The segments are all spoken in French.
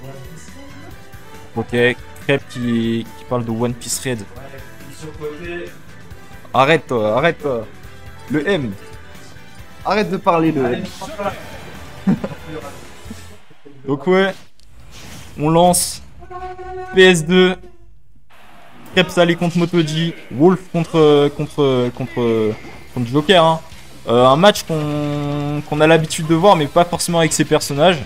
Ok, Crêpe qui parle de One Piece Red. Arrête toi, arrête toi. Le M. Arrête de parler de M. Donc ouais, on lance PS2. Crêpe Salé contre Motoji. Wolf contre Joker. Hein. Un match qu'on a l'habitude de voir, mais pas forcément avec ses personnages.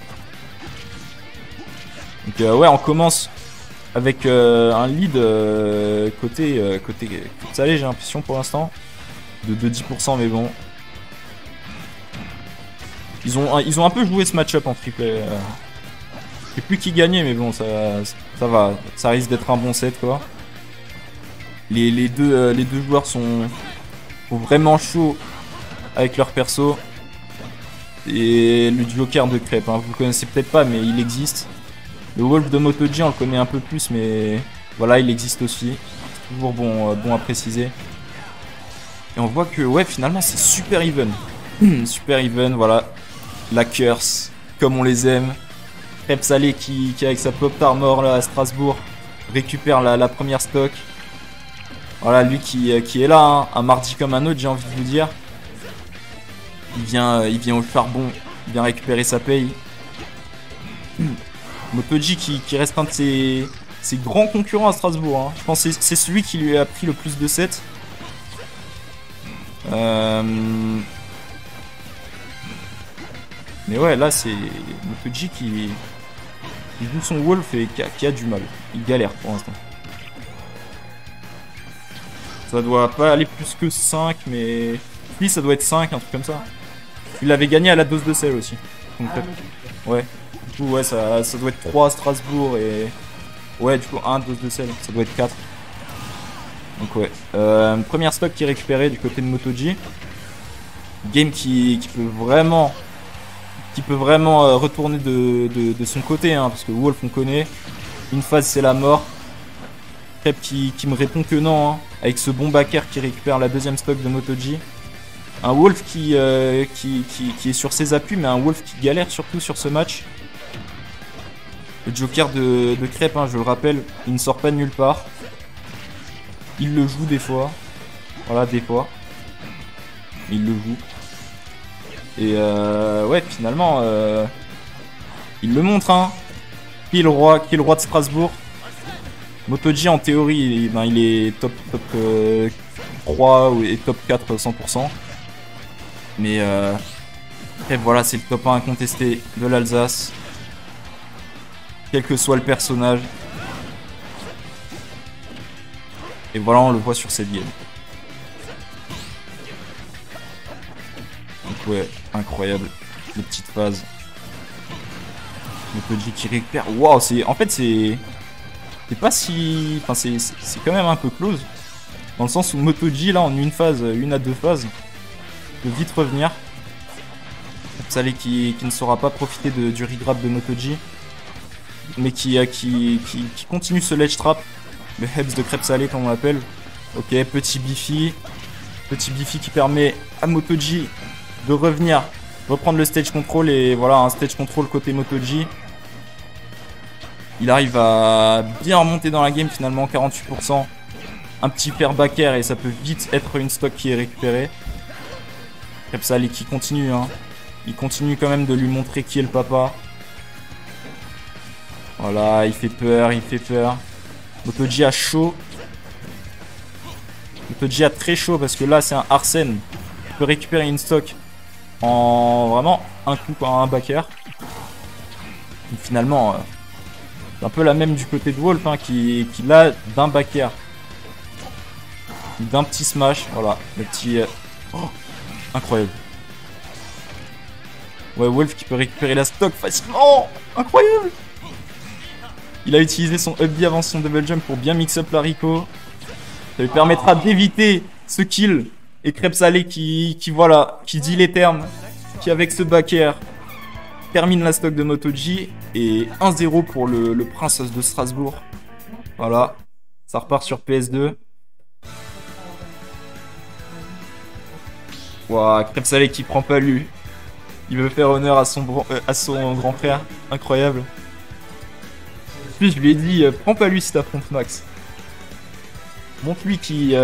Donc ouais, on commence avec un lead côté Salé, j'ai l'impression pour l'instant. De 10%, mais bon. Ils ont un peu joué ce match-up en triplé. Je sais plus qui gagnait, mais bon, ça va. Ça risque d'être un bon set, quoi. Les deux joueurs sont vraiment chauds avec leur perso. Et le Joker de Crêpe, hein, vous le connaissez peut-être pas, mais il existe. Le Wolf de Motoji, on le connaît un peu plus, mais voilà, il existe aussi. C'est toujours bon à préciser. Et on voit que, ouais, finalement, c'est super even. Super even, voilà. La curse, comme on les aime. Crêpe Salé qui avec sa pop armor là à Strasbourg récupère la première stock. Voilà, lui qui est là, hein, un mardi comme un autre, j'ai envie de vous dire. Il vient au charbon, il vient récupérer sa paye. Motoji qui reste un de ses grands concurrents à Strasbourg. Hein. Je pense que c'est celui qui lui a pris le plus de sets. Mais ouais, là c'est Motoji qui joue son Wolf et qui a du mal. Il galère pour l'instant. Ça doit pas aller plus que 5, mais lui ça doit être 5, un truc comme ça. Il avait gagné à la dose de sel aussi. Donc, ouais. Du coup, ouais, ça doit être 3 à Strasbourg et. Ouais, du coup, 1 dose de sel, ça doit être 4. Donc, ouais. Première stock qui est récupérée du côté de Motoji. Game qui peut vraiment retourner de son côté, hein, parce que Wolf, on connaît. Une phase, c'est la mort. Crêpe qui me répond que non, hein, avec ce bon backer qui récupère la deuxième stock de Motoji. Un Wolf qui est sur ses appuis, mais un Wolf qui galère surtout sur ce match. Le Joker de Crêpe, hein, je le rappelle, il ne sort pas de nulle part. Il le joue des fois. Voilà, des fois. Il le joue. Et ouais, finalement, il le montre, hein. Qui est le roi de Strasbourg. Motoji, en théorie, il est top 3 et top 4 100%. Mais bref, voilà, c'est le top 1 incontesté de l'Alsace. Quel que soit le personnage. Et voilà, on le voit sur cette game. Donc ouais, incroyable. Les petites phases. Motoji qui récupère. Waouh, en fait, c'est pas si... Enfin, c'est quand même un peu close. Dans le sens où Motoji, là, en une à deux phases, peut vite revenir. Salé qui ne saura pas profiter du regrab de Motoji. Mais qui continue ce ledge trap. Le Hebs de Crêpe Salé, comme on l'appelle. Ok, petit Biffy. Petit Biffy qui permet à Motoji de revenir, reprendre le stage control. Et voilà, un stage control côté Motoji. Il arrive à bien remonter dans la game finalement, 48%. Un petit pair backer et ça peut vite être une stock qui est récupérée. Crêpe Salé qui continue, hein. Il continue quand même de lui montrer qui est le papa. Voilà, il fait peur, il fait peur. Motoji a chaud. Motoji a très chaud parce que là c'est un Arsène. Il peut récupérer une stock en vraiment un coup par un backer. Et finalement, c'est un peu la même du côté de Wolf, hein, qui l'a d'un backer. D'un petit smash, voilà, le petit... Oh, incroyable. Ouais, Wolf qui peut récupérer la stock facilement. Incroyable. Il a utilisé son up B avant son double jump pour bien mix up l'haricot. Ça lui permettra d'éviter ce kill. Et Crêpe Salé qui dit les termes, qui avec ce backer termine la stock de Motoji. Et 1-0 pour le Prince de Strasbourg. Voilà, ça repart sur PS2. Waouh, Crêpe Salé qui prend pas lui. Il veut faire honneur à son grand frère. Incroyable. plus, je lui ai dit, prends pas lui si t'affrontes Max. Montre-lui qui...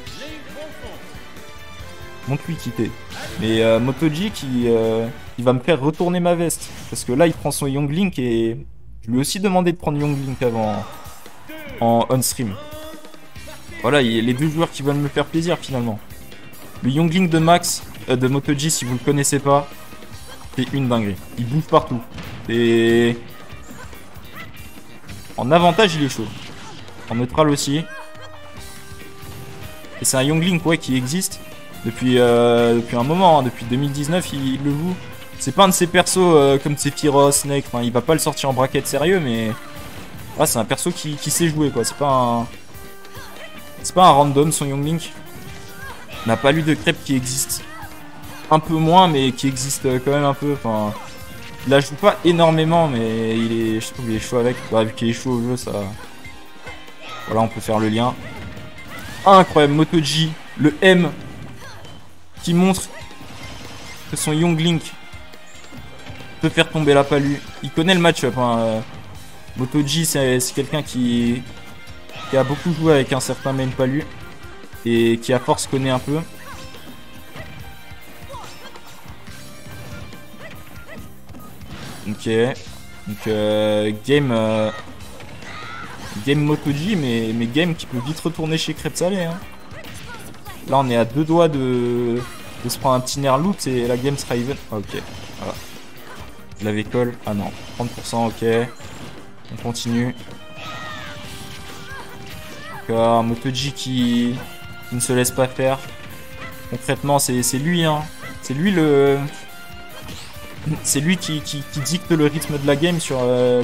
Montre-lui qui t'es. Mais Motoji qui va me faire retourner ma veste. Parce que là, il prend son Young Link et... Je lui ai aussi demandé de prendre Young Link avant en on-stream. Voilà, il y a les deux joueurs qui veulent me faire plaisir finalement. Le Young Link de Max, de Motoji, si vous le connaissez pas, c'est une dinguerie. Il bouge partout. Et... En avantage, il est chaud. En neutral aussi. Et c'est un Young Link ouais, qui existe depuis un moment. Hein. Depuis 2019, il le joue. C'est pas un de ses persos comme Sephiroth, Snake. Enfin, il va pas le sortir en bracket sérieux, mais... Ah, c'est un perso qui sait jouer, quoi. C'est pas un... C'est pas un random, son Young Link. On n'a pas lu de crêpe qui existe. Un peu moins, mais qui existe quand même un peu. Enfin... Il la joue pas énormément, mais je trouve qu'il est chaud avec. Bah, vu qu'il est chaud au jeu, ça... Voilà, on peut faire le lien. Incroyable, Motoji, le M, qui montre que son Young Link peut faire tomber la palue. Il connaît le match-up. Hein. Motoji, c'est quelqu'un qui a beaucoup joué avec un certain main palu et qui à force connaît un peu. Ok. Donc game Motoji, mais game qui peut vite retourner chez Crêpe Salé. Hein. Là, on est à deux doigts de se prendre un petit nerf loot et la game sera even. Ah, ok, voilà. Je l'avais call. Ah non, 30%, ok. On continue. D'accord, Motoji qui ne se laisse pas faire. Concrètement, c'est lui, hein. C'est lui le... C'est lui qui dicte le rythme de la game sur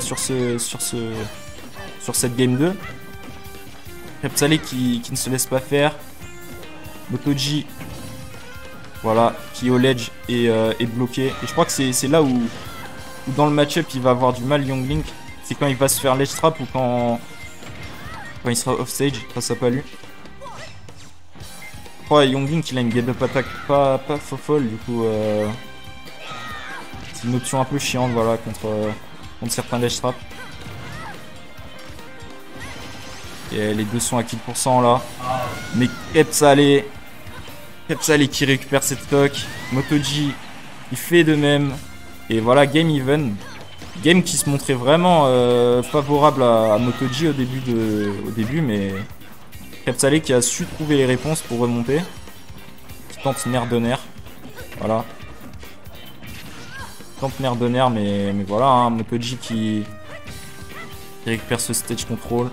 cette game 2. Crêpe Salé qui ne se laisse pas faire. Motoji, voilà, qui au ledge est bloqué. Et je crois que c'est là où dans le match-up il va avoir du mal, Young Link. C'est quand il va se faire ledge trap ou quand il sera off stage face à Palu. Je crois Young Link il a une get up attack pas folle, du coup c'est une option un peu chiante, voilà, contre certains ledge trap. Et les deux sont à kill % là. Mais Crêpe Salé qui récupère cette stock. Motoji, il fait de même. Et voilà, game even. Game qui se montrait vraiment favorable à Motoji au début, mais Crêpe Salé qui a su trouver les réponses pour remonter. Qui tente nerf de nerf. Voilà. Tente nerf de nerf, mais voilà, hein, Motoji qui récupère ce stage control.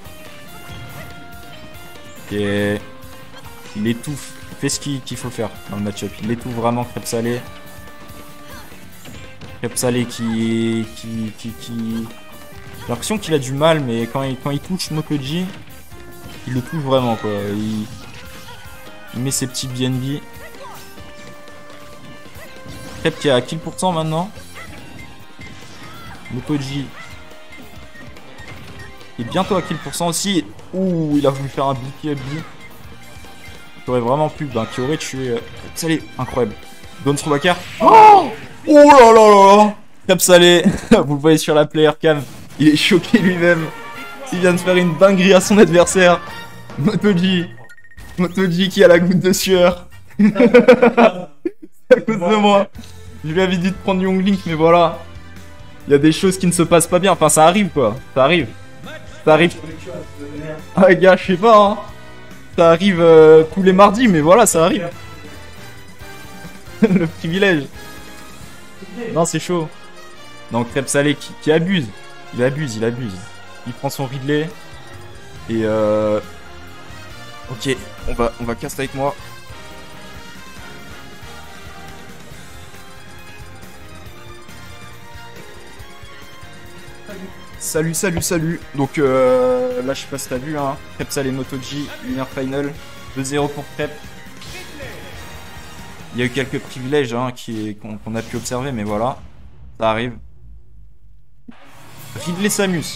Et il étouffe, il fait ce qu'il faut faire dans le match-up. Il étouffe vraiment Crêpe Salé. Crêpe Salé qui... J'ai l'impression qu'il a du mal, mais quand il touche Motoji, il le touche vraiment, quoi. Il met ses petits BNB. Crêpe qui est à kill % maintenant. Motoji est bientôt à kill % aussi. Ouh, il a voulu faire un BKB. Qui aurait vraiment pu, qui aurait tué. Salé, incroyable. Don Troubacar. Oh là là là là. Crêpe Salé, vous le voyez sur la player cam. Il est choqué lui-même. Il vient de faire une dinguerie à son adversaire. Motoji qui a la goutte de sueur. C'est à cause de moi. Je lui avais dit de prendre Young Link, mais voilà. Il y a des choses qui ne se passent pas bien. Enfin, ça arrive quoi. Ça arrive. Ah gars, je sais pas, hein. Ça arrive tous les mardis, mais voilà, ça arrive. Le privilège. Non, c'est chaud. Non, Crêpe Salé qui abuse. Il abuse. Il prend son Ridley. Et ok, on va cast avec moi. Salut. Donc là, je sais pas si t'as vu, hein. Crêpe Salé Motoji, winner final. 2-0 pour Crêpe. Il y a eu quelques privilèges hein, qu'on a pu observer, mais voilà. Ça arrive. Ridley Samus.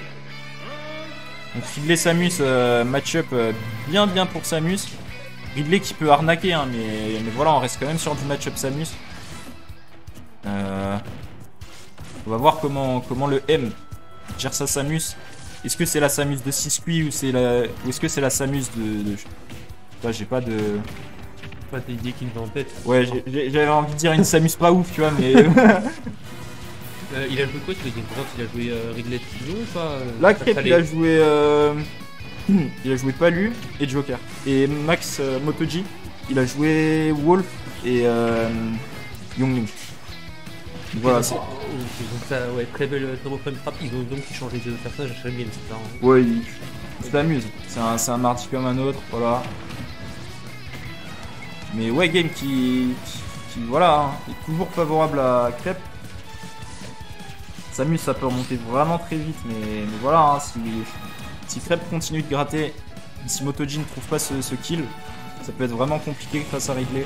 Donc Ridley Samus, match-up bien pour Samus. Ridley qui peut arnaquer, hein, mais voilà, on reste quand même sur du match-up Samus. On va voir comment le M gère sa Samus. Est-ce que c'est la Samus de Sisqui ou est-ce que c'est la Samus de... Bah, j'ai pas de... Pas d'idée qui me vient en tête. Ouais, j'avais envie de dire une Samus pas ouf, tu vois, mais... Il a joué quoi sur les Game Grumps? Il a joué Ridley ou pas Là, Crêpe, il a joué... il a joué Palu et Joker. Et Max Motoji, il a joué Wolf et Youngling. Voilà, c'est... Donc ça, ouais, très belle, très beau frame trap. Ils ont donc changé de personnage à chaque game, c'est ça hein. Ouais, il s'amuse. C'est un mardi comme un autre, voilà. Mais ouais, game qui voilà, hein, est toujours favorable à Crêpe. Samus, ça peut remonter vraiment très vite, mais voilà, hein, si Crêpe continue de gratter, si Motoji ne trouve pas ce kill, ça peut être vraiment compliqué face à Ridley.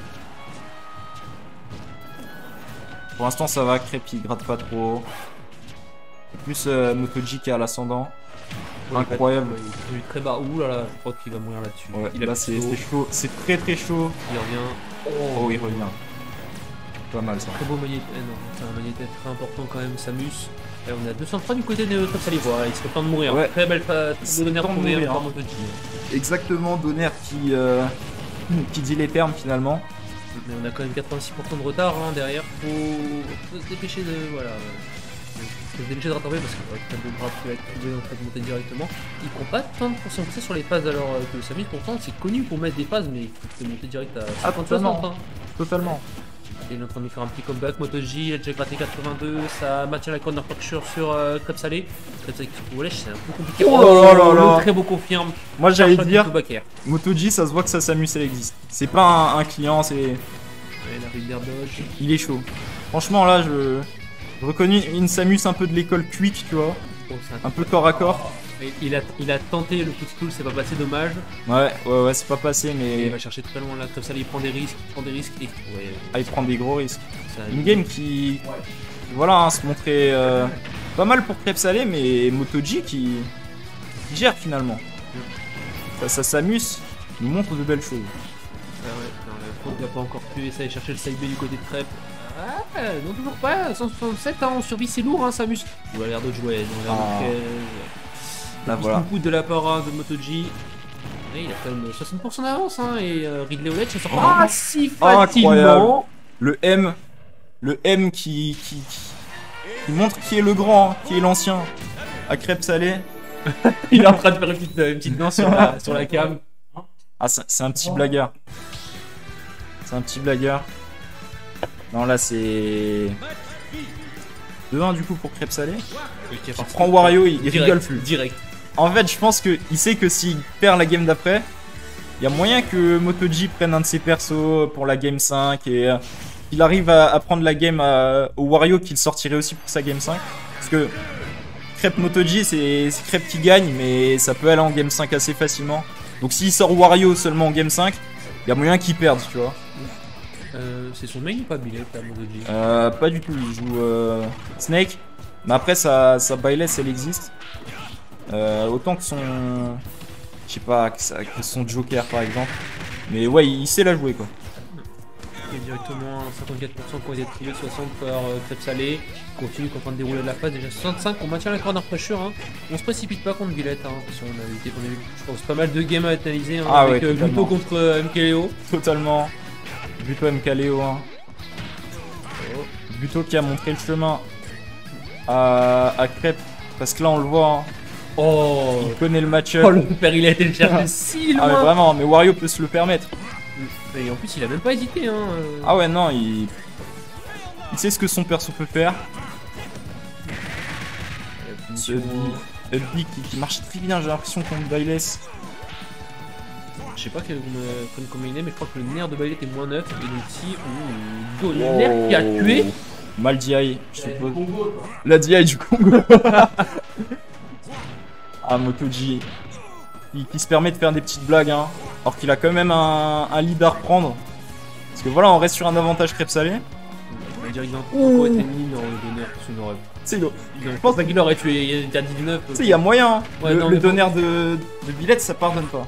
Pour l'instant, ça va, Crêpe il gratte pas trop. Plus Motoji qui a l'ascendant. Incroyable. Il est très bas. Ouh là là, je crois qu'il va mourir là-dessus. Ouais, là c'est chaud, c'est très chaud. Il revient. Oh, il revient. Pas mal ça. Très beau magnétène, c'est un magnétène très important quand même, Samus. Et on a 203 du côté de Crêpe Salé, voilà, il serait temps de mourir. Ouais. Très belle phase de Donner pour mourir par Motoji. Exactement, Donner qui dit les termes finalement. Mais on a quand même 86% de retard hein, derrière, faut se dépêcher de. Voilà. Faut se dépêcher de rattraper parce que le bras qui va être trouvé en fait de monter directement. Il prend pas tant de pourcentage sur les phases alors que Samus pourtant c'est connu pour mettre des phases mais il faut monter direct à 50-60 hein. Totalement. Il est en train de faire un petit comeback, Motoji, il a déjà gratté 82, ça maintient la corner fracture sur Crêpe Salé. Crêpe Salé qui se trouve c'est un peu compliqué. Oh là là là. Le très beau confirme. Moi j'allais dire, Motoji ça se voit que sa Samus elle existe. C'est pas un client, c'est... Ouais, la Rider Dodge. Il est chaud. Franchement là je reconnais une Samus un peu de l'école quick, tu vois. Oh, un peu corps à corps. Il a tenté le coup de stool, c'est pas passé, dommage. Ouais, c'est pas passé, mais... Et il va chercher très loin là, comme ça il prend des risques, et... Ouais. Ah, il prend des gros risques. Ça, une game qui... Voilà, hein, se montrait pas mal pour Crêpe Salé, mais Motoji qui gère finalement. Ça s'amuse, nous montre de belles choses. Ouais, il n'a pas encore pu essayer de chercher le side B du côté de Crêpe. Ah, non, toujours pas, 167, hein, on survit, c'est lourd, hein, Samus. Il a l'air de jouer, là voilà. Coup de la part de Motoji. Et il a quand même 60% d'avance, hein, et Ridley Olet se sort pas si facilement. Le M qui montre qui est le grand, qui est l'ancien. À Crêpe Salé. Il est en train de faire une petite danse sur la cam. Ah, c'est un petit blagueur. C'est un petit blagueur. Non, là c'est 2-1 du coup pour Crêpe Salé. Il prend Wario, il rigole plus. Direct. En fait, je pense qu'il sait que s'il perd la game d'après, il y a moyen que Motoji prenne un de ses persos pour la game 5 et qu'il arrive à prendre la game au Wario qu'il sortirait aussi pour sa game 5. Parce que Crêpe Motoji, c'est Crêpe qui gagne, mais ça peut aller en game 5 assez facilement. Donc s'il sort Wario seulement en game 5, il y a moyen qu'il perde, tu vois. C'est son main ou pas Billet à Motoji? Pas du tout, il joue Snake. Mais après sa Byleth elle existe. Autant que son... Je sais pas, que son Joker par exemple. Mais ouais, il sait la jouer quoi. Il est directement 54% pour les triés, 60 par Crêpe Salé. Il continue en train de dérouler la phase, déjà 65, on maintient la corner pressure. Hein. On se précipite pas contre Billette, hein, parce qu'on a eu, je pense, pas mal de games à analyser hein, avec Gluto contre MKLeo. Totalement. Gluto MKLeo. Hein. Gluto qui a montré le chemin à Crêpe. Parce que là on le voit. Hein. Oh, il connaît le match-up. Oh, le père, il a été le chercher si loin. Ah, mais vraiment, mais Wario peut se le permettre. Et en plus, il a même pas hésité. Hein. Ah, ouais, non, il sait ce que son perso peut faire. Ce Upbeat qui marche très bien, j'ai l'impression, contre Byleth. Je sais pas quel combiné, mais je crois que le nerf de Byleth est moins 9. Et donc, si Donner qui a tué. Mal DI, je suppose. La DI du Congo. Ah, Motoji qui se permet de faire des petites blagues, hein, alors qu'il a quand même un lead à reprendre. Parce que voilà, on reste sur un avantage Crêpe Salé. On va dire qu'il a encore été mis dans le Donner, c'est lourd. Je pense qu'il aurait tué il y a 19. Tu sais, il y a moyen, hein. Ouais, le Donner de Billette, ça pardonne pas.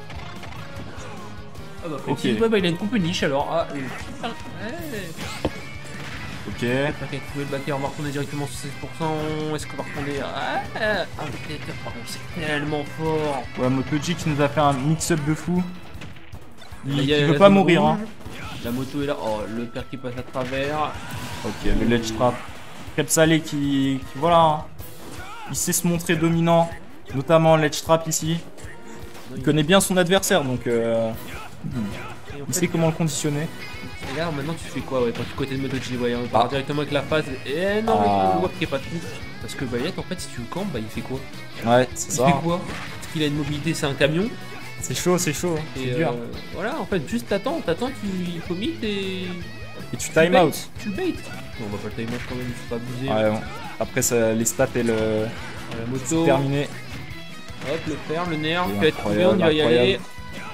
Ah bah, ok, ouais, bah, il a une coupe niche alors. Ah, ok, Pas qu'à trouver le backer, on va retourner directement sur 16%. Est-ce qu'on va retourner le Predator, pardon, c'est tellement fort. Ouais, MotoG qui nous a fait un mix-up de fou. Il y a veut la pas zone mourir, rouge. hein. La moto est là. Oh, le père qui passe à travers. Ok, le ledge trap. Crêpe salé qui voilà, hein. Il sait se montrer dominant, notamment en ledge trap ici. Il connaît bien son adversaire, donc Et en il fait, sait comment le conditionner. et là, maintenant, tu fais quoi, ouais, quand tu es côté de MotoG, ouais, on part directement avec la phase. Et non, mais le WAP qui est pas tout. Parce que Baylet, en fait, si tu le campes, bah, il fait quoi? Ouais, c'est Il ça. fait quoi? Parce qu'il a une mobilité, c'est un camion. C'est chaud, c'est chaud. Et C'est dur. voilà, en fait, juste t'attends, il commit et. Et tu time out. Tu le bait. Non, on va pas le time out quand même, il faut pas abuser. Ouais, bon. Après, ça, les stats et le. La C'est moto. terminé. Hop, le ferme, le nerf, C'est tu vas être trouvé, on y va y incroyable. aller.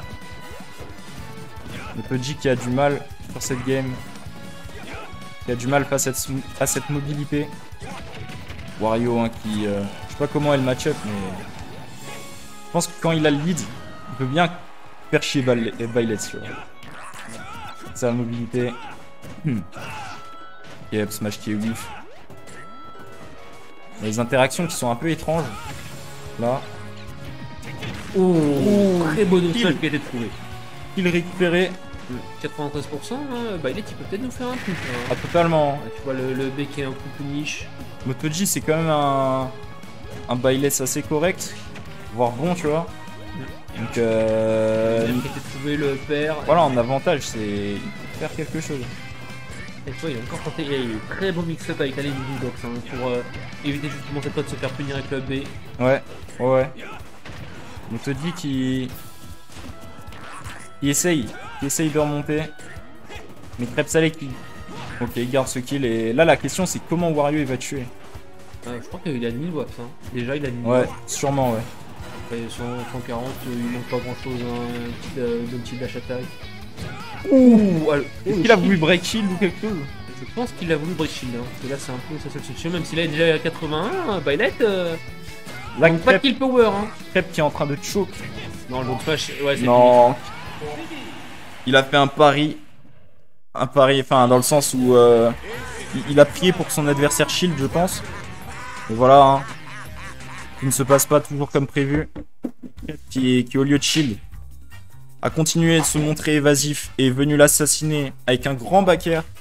Le Pudgy qui a du mal sur cette game. Qui a du mal face à cette mobilité. Wario, hein, qui. Je sais pas comment est le match-up, mais. Je pense que quand il a le lead, il peut bien faire chier Baylet, tu vois. C'est la mobilité. Et up smash qui est whiff. Les interactions qui sont un peu étranges. Là. Oh, très bon kill. smash qui a été trouvé. Il récupéré. 93%, hein, Baylet il peut peut-être nous faire un truc. Hein. Ah, totalement. Ouais, tu vois le bec qui est un peu plus niche. MotoG c'est quand même un Baylet assez correct. Voire bon, tu vois. Donc Le nerf qui a été trouvé, le père. voilà, en avantage, c'est il peut faire quelque chose. Et tu vois, il a encore tenté. Il a eu un très beau mix-up avec la ligne du box hein, pour éviter justement cette fois de se faire punir avec le B. Ouais, ouais. MotoG qui essaye de remonter. Mais Crêpe Salé qui. Ok, il garde ce kill. Et là, la question, c'est comment Wario il va tuer. Je crois qu'il a 1000 watts. Hein. Déjà, il a 1000 Ouais, watts. sûrement, ouais. Après, 140, il manque pas grand chose. Hein. Un petit dash attack. Ouh, Est-ce il a voulu break shield ou quelque chose? Je pense qu'il a voulu break shield. Hein. Parce que là, c'est un peu sa seule solution. Même s'il est déjà à 81, Baylet. Là, Donc, pas de Crêpe, kill power. Hein. Crêpe qui est en train de choke. Non, le bon smash, ouais, c'est Non. Il a fait un pari. Un pari, enfin, dans le sens où il a prié pour que son adversaire shield, je pense. Et voilà, hein. Il ne se passe pas toujours comme prévu. Qui au lieu de shield a continué de se montrer évasif et est venu l'assassiner avec un grand backer